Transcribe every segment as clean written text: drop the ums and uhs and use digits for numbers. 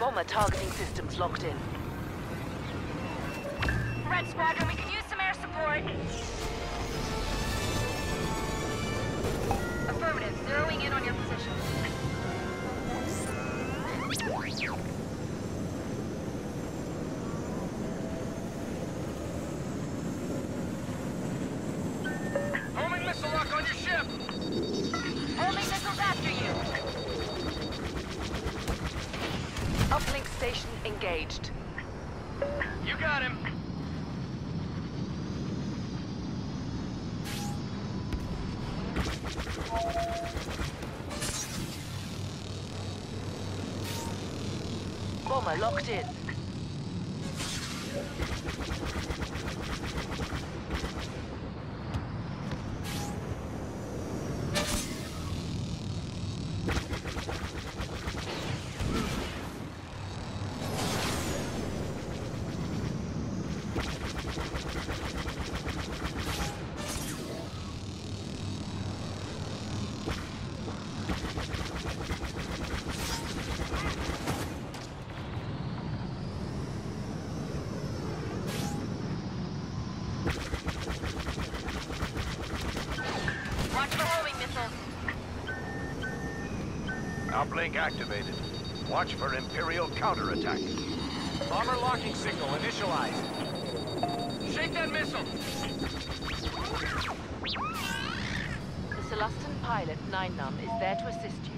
Bomber targeting systems locked in. Red Squadron, we can use some air support. Affirmative. Zeroing in on your position. Homing missile lock on your ship! Homing missiles after you. Uplink station engaged. You got him! Bomber locked in. Watch for homing missiles. Uplink activated. Watch for Imperial counterattack. Bomber locking signal initialized. Shake that missile! The Celestin pilot, Nine-Num, is there to assist you.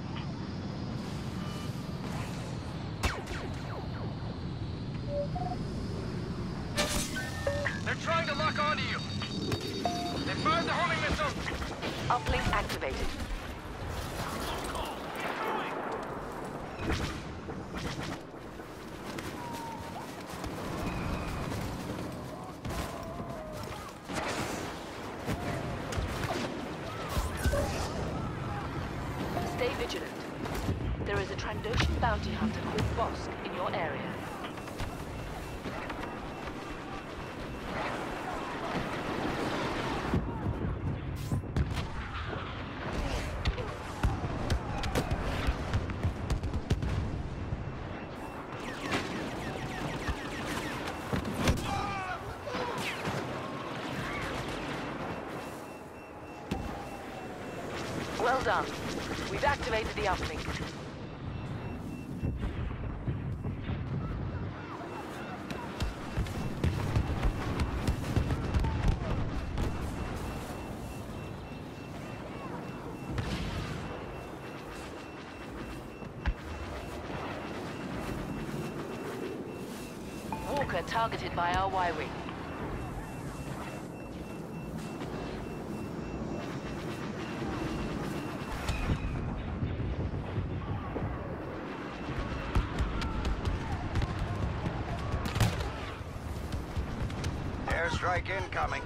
They're trying to lock onto you. They fired the homing missile. Uplink activated. Stay vigilant. There is a Trandoshan bounty hunter called Bosk in your area. Well done. We've activated the uplink. Walker targeted by our Y-wing. Airstrike incoming.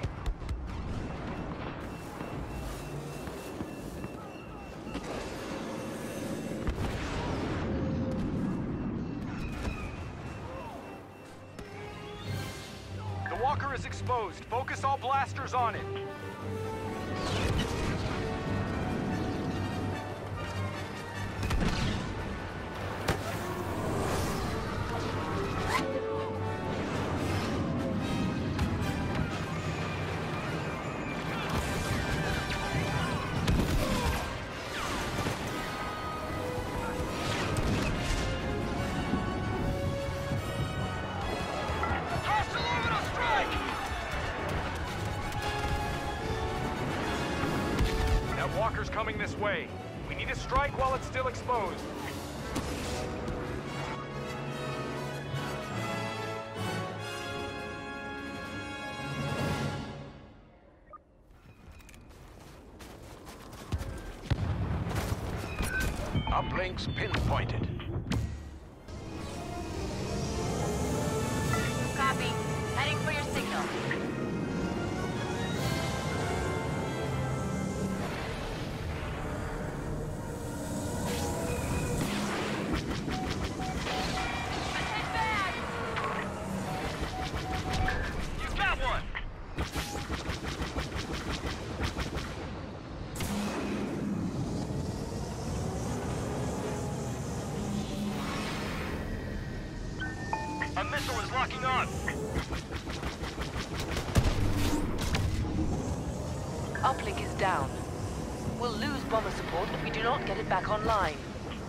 The walker is exposed. Focus all blasters on it. Walker's coming this way. We need to strike while it's still exposed. Uplinks pinpointed. Copy. Heading for your signal. is locking on. Uplink is down. We'll lose bomber support if we do not get it back online.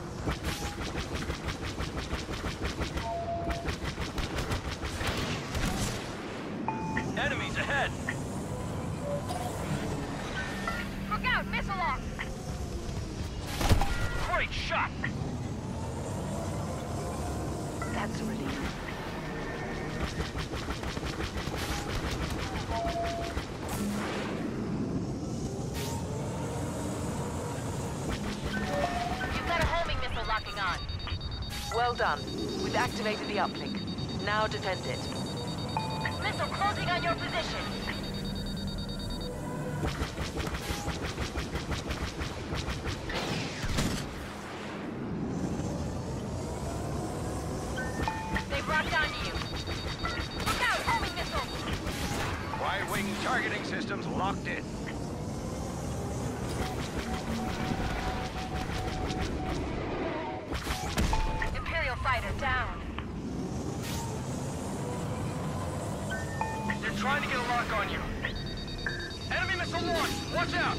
Enemies ahead. Look out! Missile lock! Great shot. That's a relief. You've got a homing missile locking on. Well done. We've activated the uplink. Now defend it. Missile closing on your position. They've rocked onto you. Look out! Homing missile! Y-wing targeting systems locked in. Imperial fighter down. They're trying to get a lock on you. Enemy missile launched. Watch out.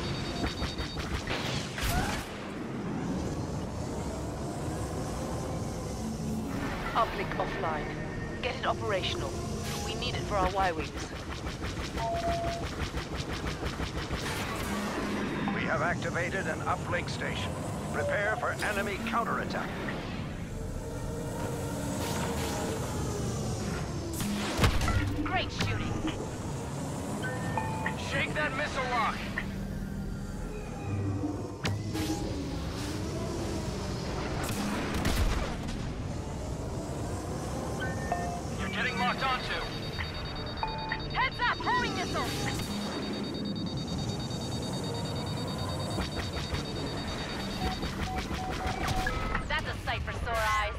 Uplink offline. Get it operational. We need it for our Y-wings. We have activated an uplink station. Prepare for enemy counterattack. Great shooting. Shake that missile lock. You're getting locked onto. Heads up! Homing missile! That's a sight for sore eyes.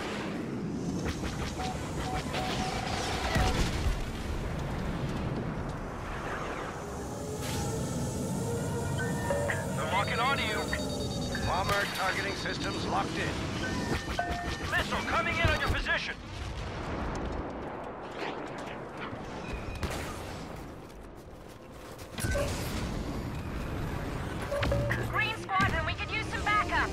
They're locking onto you. Bomber targeting systems locked in. Missile coming in on your position. Green Squadron, we could use some backup.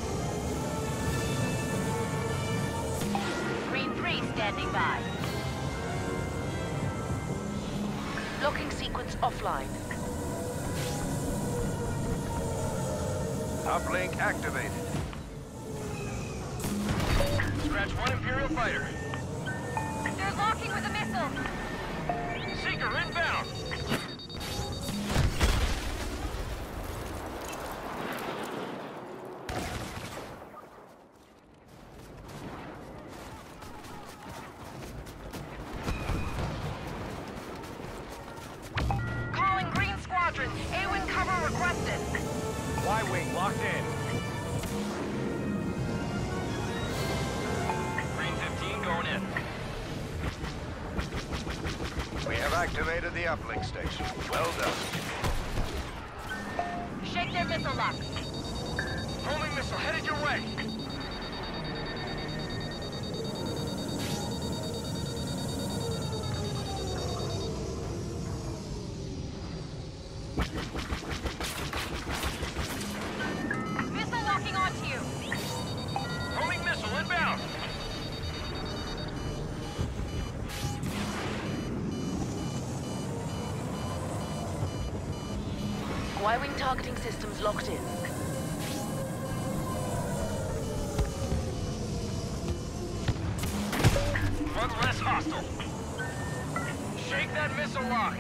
Green 3 standing by. Locking sequence offline. Uplink activated. Scratch one Imperial fighter. They're locking with a missile. Seeker inbound. Calling Green Squadron. A-wing cover requested. Y-wing locked in. Green 15 going in. We have activated the uplink station. Well done. Shake their missile lock. Homing missile headed your way. Missile locking onto you. Homing missile inbound. Y-wing targeting systems locked in. One less hostile. Shake that missile lock.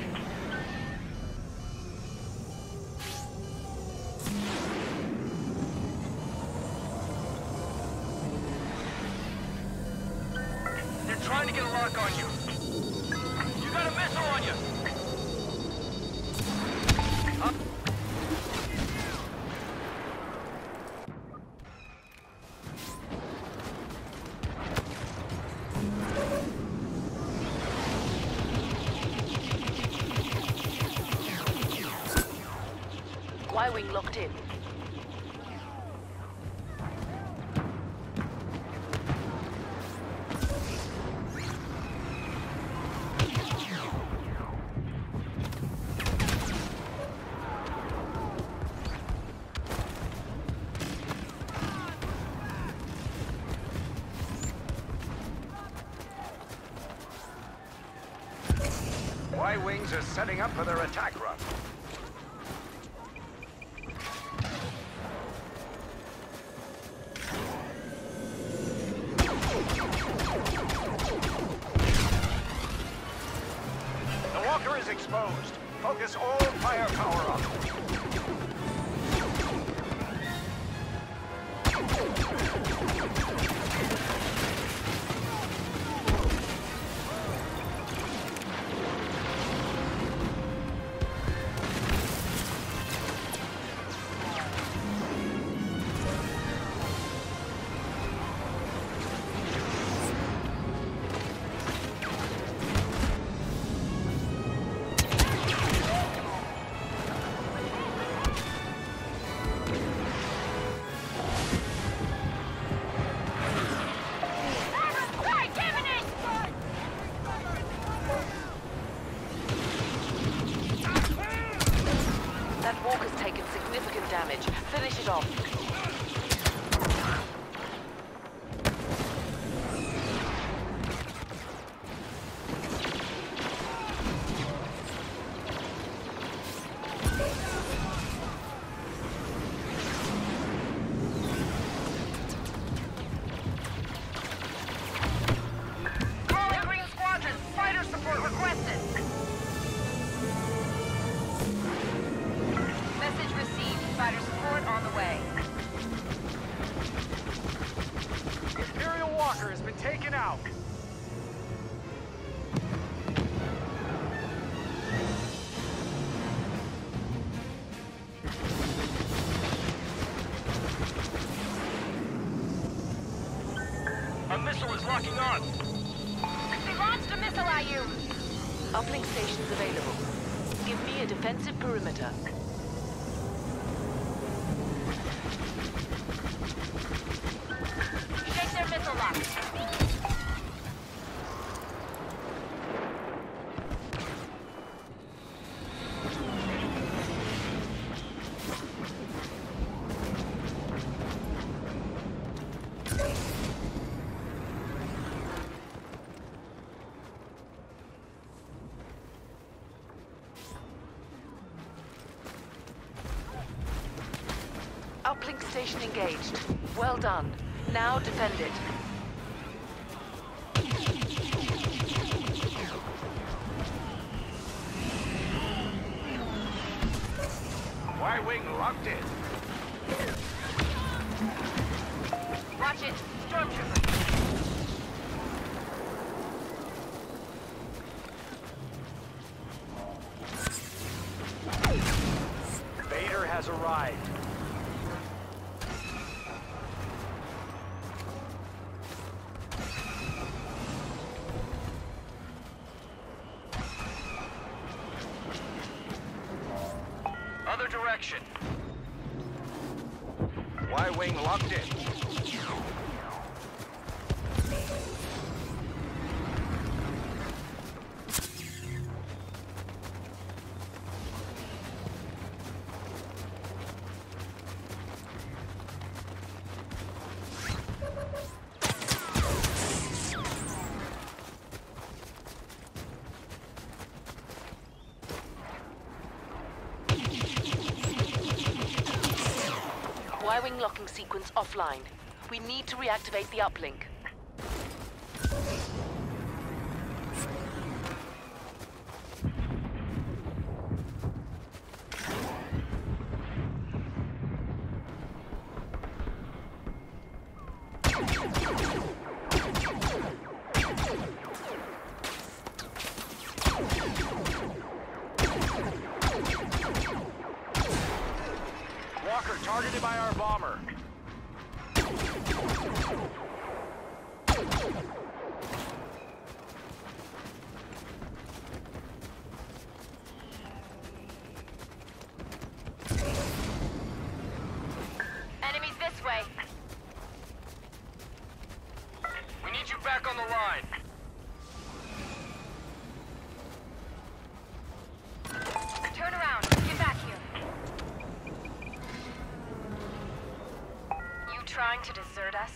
They're trying to get a lock on you. You got a missile on you. Up. Y-wing locked in. Y-Wings are setting up for their attack run. The Walker is exposed. Focus all firepower on it. Damage. Finish it off. Calling Green Squadron. Fighter support requested. Message received. Fighter support on the way. Imperial Walker has been taken out. A missile is locking on. They launched a missile at you. Uplink stations available. Give me a defensive perimeter. Shake their missile lock. Uplink station engaged. Well done. Now defend it. Y-Wing locked in. Watch it. Stormtrooper. Vader has arrived. Other direction. Y-Wing locked in. Y-Wing locking sequence offline. We need to reactivate the uplink. Walker targeted by our bomber. Enemies this way. We need you back on the line. Turn around. Get back here. You trying to desert us?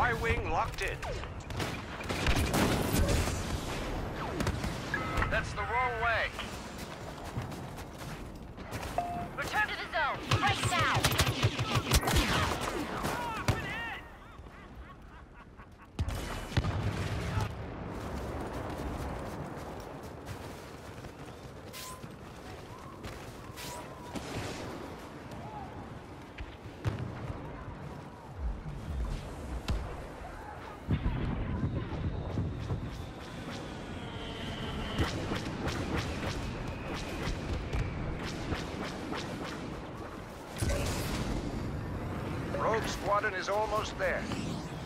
Y-wing locked in. That's the wrong way. Return to the zone, right now! Rogue Squadron is almost there.